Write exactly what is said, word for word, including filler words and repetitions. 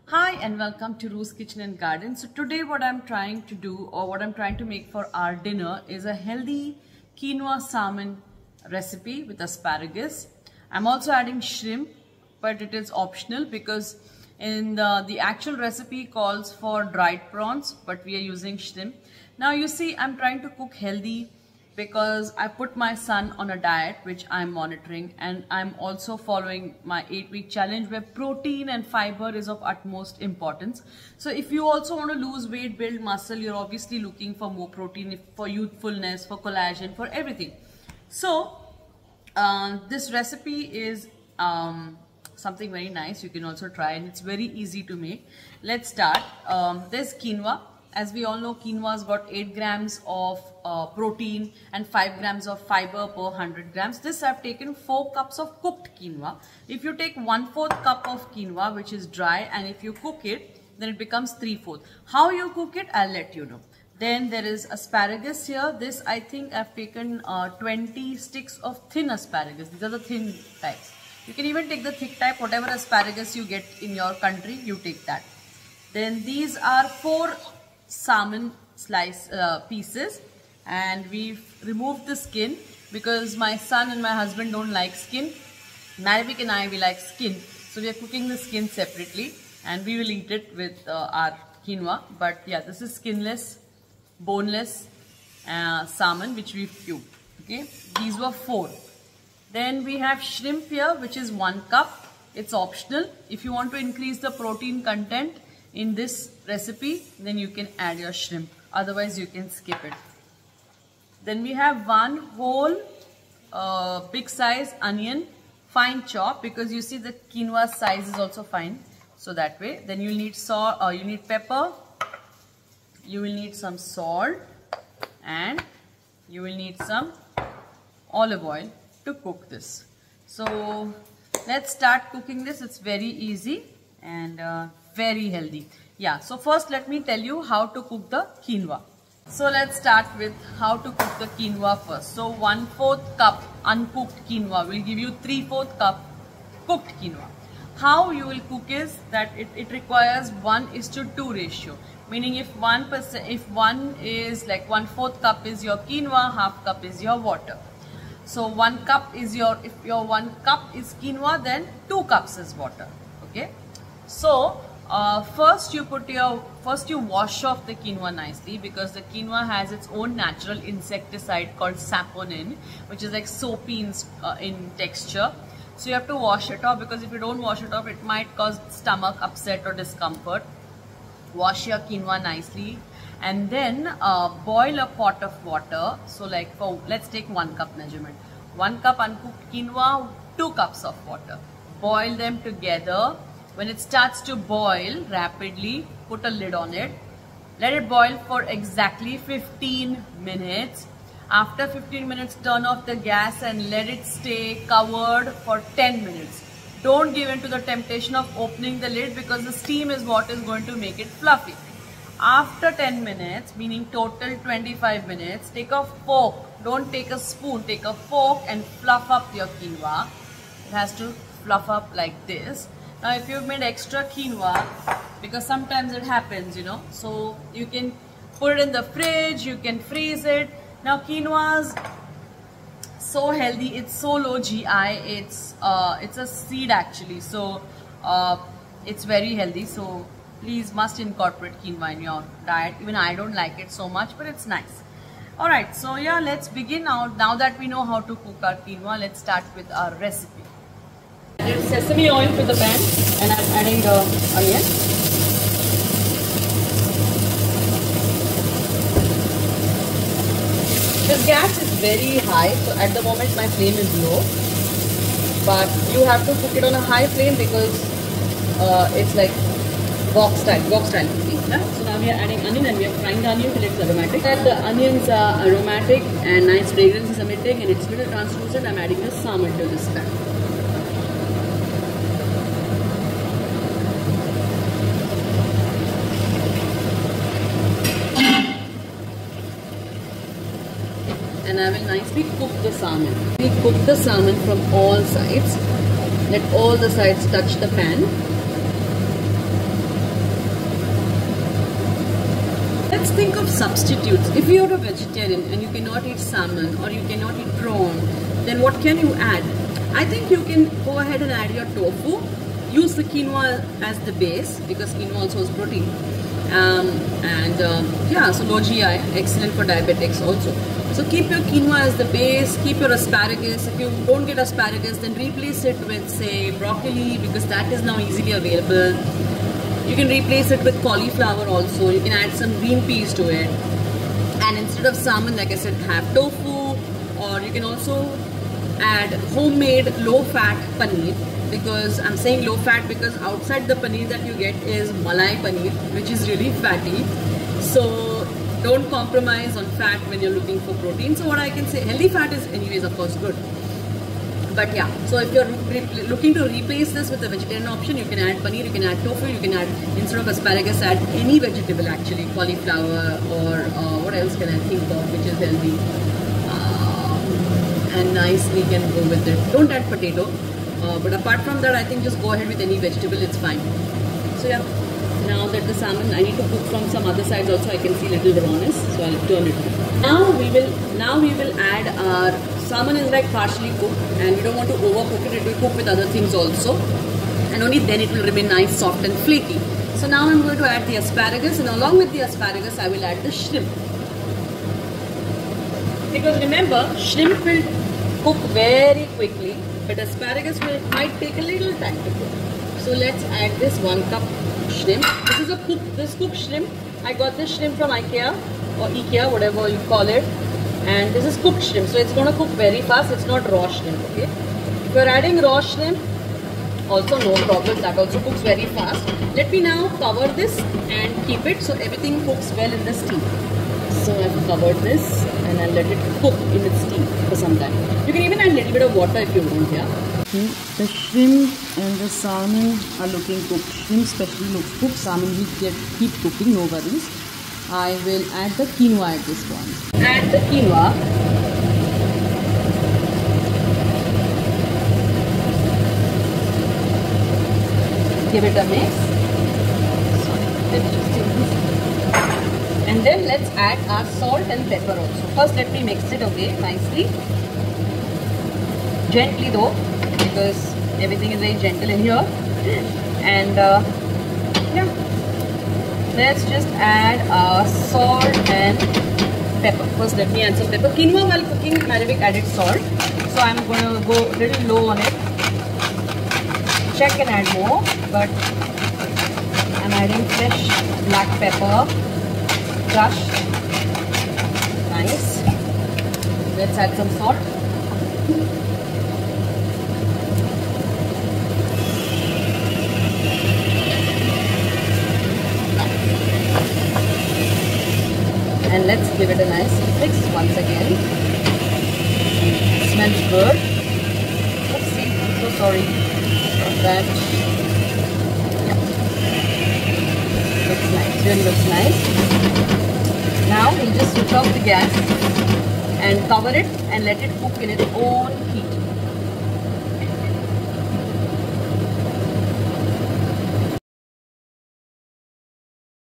Hi and welcome to Ru's Kitchen and Garden. So today what I'm trying to do or what I'm trying to make for our dinner is a healthy quinoa salmon recipe with asparagus. I'm also adding shrimp, but it is optional because in the, the actual recipe calls for dried prawns, but we are using shrimp. Now you see I'm trying to cook healthy because I put my son on a diet which I'm monitoring, and I'm also following my eight week challenge where protein and fiber is of utmost importance. So if you also want to lose weight, build muscle, you're obviously looking for more protein for youthfulness, for collagen, for everything. So uh, this recipe is um, something very nice. You can also try, and it's very easy to make. Let's start. Um, there's quinoa. As we all know, quinoa has got eight grams of uh, protein and five grams of fiber per one hundred grams. This I've taken four cups of cooked quinoa. If you take one fourth cup of quinoa, which is dry, and if you cook it, then it becomes three fourths. How you cook it, I'll let you know. Then there is asparagus here. This I think I've taken uh, twenty sticks of thin asparagus. These are the thin types. You can even take the thick type, whatever asparagus you get in your country, you take that. Then these are four salmon slice uh, pieces, and we've removed the skin because my son and my husband don't like skin. Maravik and I, we like skin, so we are cooking the skin separately and we will eat it with uh, our quinoa. But yeah, this is skinless, boneless uh, salmon which we've cubed. Okay, these were four. Then we have shrimp here, which is one cup. It's optional. If you want to increase the protein content in this recipe, then you can add your shrimp, otherwise you can skip it. Then we have one whole uh, big size onion, fine chop, because you see the quinoa size is also fine, so that way. Then you need salt, uh, you need pepper, you will need some salt, and you will need some olive oil to cook this. So let's start cooking this. It's very easy and uh, very healthy. Yeah, so first let me tell you how to cook the quinoa. So let's start with how to cook the quinoa first. So one fourth cup uncooked quinoa will give you three fourth cup cooked quinoa. How you will cook is that it, it requires one is to two ratio. Meaning if one percent, if one is like one fourth cup is your quinoa, half cup is your water. So one cup is your, if your one cup is quinoa, then two cups is water. Okay. So uh, first you put your, first you wash off the quinoa nicely, because the quinoa has its own natural insecticide called saponin, which is like soapy in, uh, in texture. So you have to wash it off, because if you don't wash it off, it might cause stomach upset or discomfort. Wash your quinoa nicely, and then uh, boil a pot of water. So like for, let's take one cup measurement. One cup uncooked quinoa, two cups of water. Boil them together. When it starts to boil rapidly, put a lid on it. Let it boil for exactly fifteen minutes. After fifteen minutes, turn off the gas and let it stay covered for ten minutes. Don't give in to the temptation of opening the lid, because the steam is what is going to make it fluffy. After ten minutes, meaning total twenty-five minutes, take a fork. Don't take a spoon, take a fork and fluff up your quinoa. It has to fluff up like this. Now if you've made extra quinoa, because sometimes it happens, you know, so you can put it in the fridge, you can freeze it. Now quinoa is so healthy, it's so low G I, it's uh, it's a seed actually, so uh, it's very healthy. So please must incorporate quinoa in your diet. Even I don't like it so much, but it's nice. Alright, so yeah, let's begin now. Now that we know how to cook our quinoa, let's start with our recipe. Added sesame oil to the pan, and I'm adding the onion. The gas is very high, so at the moment my flame is low. But you have to cook it on a high flame, because uh, it's like wok style, wok style cooking. Yeah? So now we are adding onion, and we are frying the onion till it's aromatic. And the onions are aromatic and nice fragrance is emitting, and it's a little translucent. I'm adding the salmon to this pan. And I will nicely cook the salmon. We cook the salmon from all sides. Let all the sides touch the pan. let's think of substitutes. If you're a vegetarian and you cannot eat salmon or you cannot eat prawn, then what can you add? I think you can go ahead and add your tofu. Use the quinoa as the base because quinoa also has protein. Um, and um, yeah, so low G I, excellent for diabetics also. So keep your quinoa as the base, keep your asparagus. If you don't get asparagus, then replace it with, say, broccoli, because that is now easily available. You can replace it with cauliflower also. You can add some green peas to it. And instead of salmon, like I said, have tofu, or you can also add homemade low-fat paneer. Because I'm saying low-fat because outside the paneer that you get is malai paneer, which is really fatty. So don't compromise on fat when you're looking for protein. So what I can say, healthy fat is anyways of course good. But yeah, so if you're looking to replace this with a vegetarian option, you can add paneer, you can add tofu, you can add, instead of asparagus, add any vegetable actually, cauliflower, or uh, what else can I think of which is healthy. Uh, and nicely can go with it. Don't add potato. Uh, but apart from that, I think just go ahead with any vegetable, it's fine. So yeah, now that the salmon, I need to cook from some other sides also, I can see little rawness, so I'll turn it. Now we will, now we will add our, salmon is like partially cooked and we don't want to overcook it, it will cook with other things also. And only then it will remain nice, soft and flaky. So now I'm going to add the asparagus, and along with the asparagus, I will add the shrimp. Because remember, shrimp will cook very quickly, but asparagus will might take a little time to cook. So let's add this one cup shrimp. This is a cook, this cooked shrimp. I got this shrimp from IKEA or IKEA, whatever you call it. And this is cooked shrimp, so it's going to cook very fast. It's not raw shrimp, okay? If you're adding raw shrimp, also no problem. That also cooks very fast. Let me now cover this and keep it so everything cooks well in the steam. So I've covered this and I'll let it cook in its steam for some time. You can even add a little bit of water if you want, yeah? Okay. The shrimp and the salmon are looking cooked. Shrimp especially looks cooked. Salmon will get, keep cooking, no worries. I will add the quinoa at this point. Add the quinoa. Give it a mix. Sorry, let me just take this. And then let's add our salt and pepper also. First let me mix it away nicely. Gently though, because everything is very gentle in here. And uh, yeah, let's just add our salt and pepper. First let me add some pepper. Quinoa while cooking, Maravik added salt. So I'm going to go a little low on it. Check and add more, but I'm adding fresh black pepper. Crushed. Nice. Let's add some salt. And let's give it a nice mix once again. Smells good. Oopsie, I'm so sorry about that. Yeah. Looks nice, really looks nice. Now we'll just switch off the gas and cover it and let it cook in its own heat.